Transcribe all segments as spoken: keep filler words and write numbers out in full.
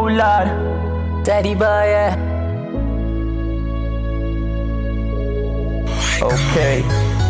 Oh Lord, Teddy boy, yeah. Okay.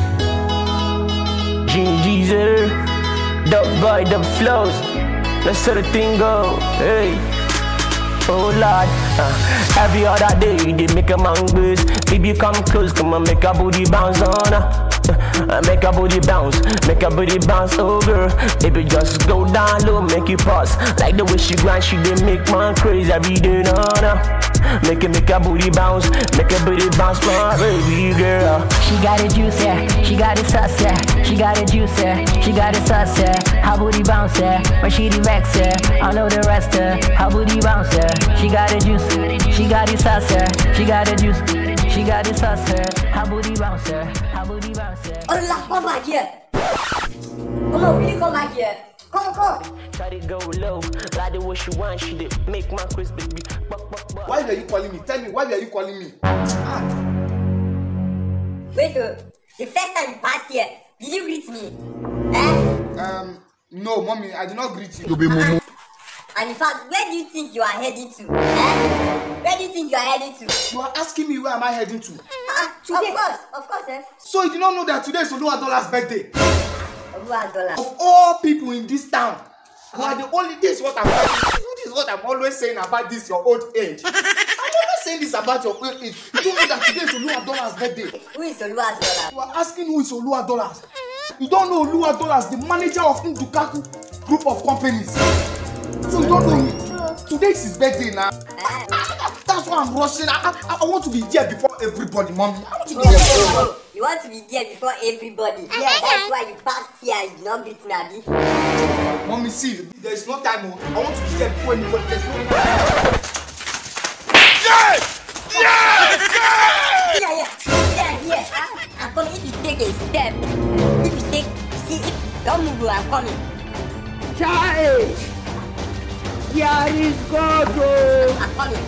G G's here. Dub boy, dub flows. Let's let the thing go. Hey. Oh Lord, uh, every other day they make a man boost. Baby come close, come on make a booty bounce on her. Uh, make a booty bounce, make a booty bounce, oh girl. Baby just go down low, make you pause. Like the way she grind, she did make man crazy every day, no, no. Make it, make a booty bounce, make a booty bounce, my baby girl. She got a juice, yeah. She got a sauce, yeah. She got a juice, yeah. She got a sauce, yeah. Her booty bounce, yeah. When she the vex, yeah. I know the rest, yeah. Her booty bounce, yeah. She got a juice, she got a sauce, yeah. She got a juice, she got a sauce, yeah. Her booty bounce, yeah. Her booty bounce, yeah. Allah, come back here. Come on, will you come back here? Come, come. Try to go low, like the way she want, she did make my Chris baby. Buck, buck, buck. Why were you calling me? Tell me, why were you calling me? Ah. Wait, uh, the first time you passed here, did you greet me? Eh? Um, no, mommy, I did not greet you. You be mumu. And in fact, where do you think you are heading to? Eh? Where do you think you are heading to? You are asking me where am I heading to? Ah, today. Of course, of course, eh? So you did not know that today is Oluwadola's birthday? Oluwadola. Of all people in this town, you are the only, this is what I'm this is what I'm always saying about this, your old age. I'm always saying this about your old age. You don't know that today is Oluwadola's birthday. Who is Oluwadola? You are asking who is Oluwadola's. You don't know Oluwadola's, the manager of Ndukaku group of companies. So you don't know me. Today is his birthday now. Uh, That's why I'm rushing. I, I, I want to be there before everybody, mommy. I want to be there before everybody. You want to be there before everybody. Yeah, that's why you passed here and you not greet Nabi. Mommy, see, there is no time. I want to be there before anybody. There's no time. Yes! Yes! Yes! Yeah, yeah, yeah, yeah. I, I'm coming. If you take a step, if you take, see, if don't move, I'm coming. Child! Here is God, oh! I'm coming.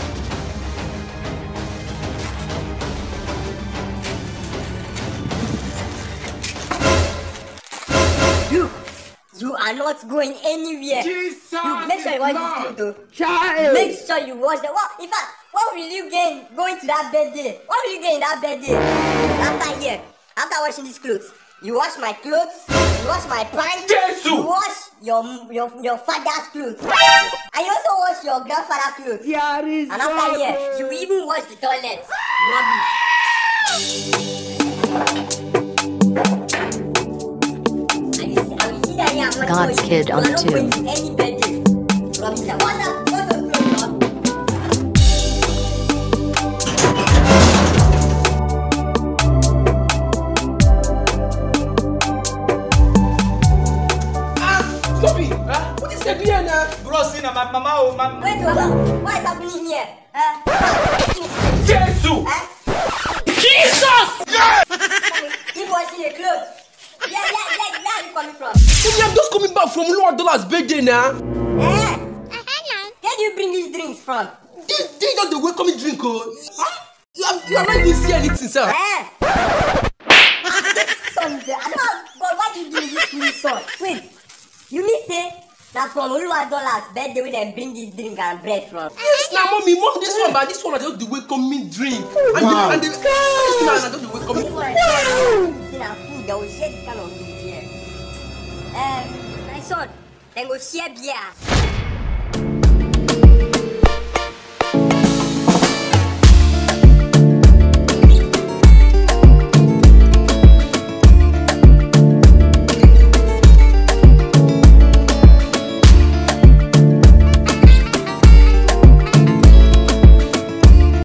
You, you are not going anywhere. Jesus! You make sure you watch this video. Child! Make sure you watch the what? In fact, what will you gain going to that birthday? What will you gain in that birthday? After here, after washing these clothes, you wash my clothes, you wash my pants, Jesus! you wash your your your father's clothes, and you also wash your grandfather's clothes. Here is And after here, you will even wash the toilet. Rubbish. And you see, and you see that here, I'm not God's going, kid you on are not two. going to any birthday. Rubbish. What the what the clothes on? Stop it! Huh? What is the deal now? Bro, see now, my mama, oh, my... Wait, hold on. What is happening here? Uh, Jesus! uh, Jesus! Yes! keep washing your clothes. Yeah, yeah, yeah, where are you coming from? Mommy, I'm just coming back from Oluwadola's birthday now. Eh? Where do you bring these drinks from? This this just the welcoming drink, oh. You are, you are not even see anything, sir. Eh? This song is there. I don't know, but why do you do this new song? Wait, you mean say that from Oluwadola's birthday we then bring this drink and bread from? Yes, now, mommy, mom, this one, but this one is just the welcoming drink. And Wow. the, and the, this one is just the welcoming. This one is food and food. They will share this kind of food here. Um, my son, then go share beer.